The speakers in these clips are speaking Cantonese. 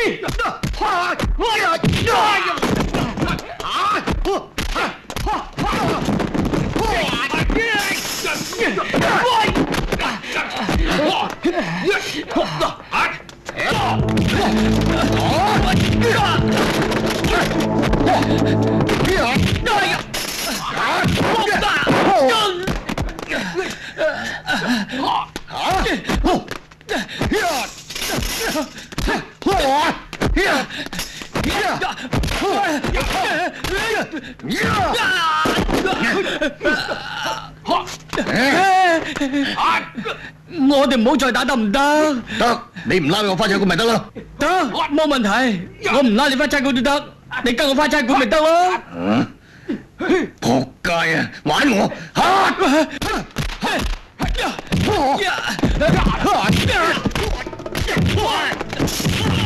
我哋唔好再打得唔得？ 得，你唔拉我翻差館咪得咯。 得，冇問題。我唔拉你翻差館都得，你跟我翻差館咪得咯。 仆街啊！玩我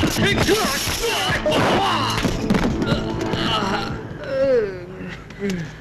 嚇！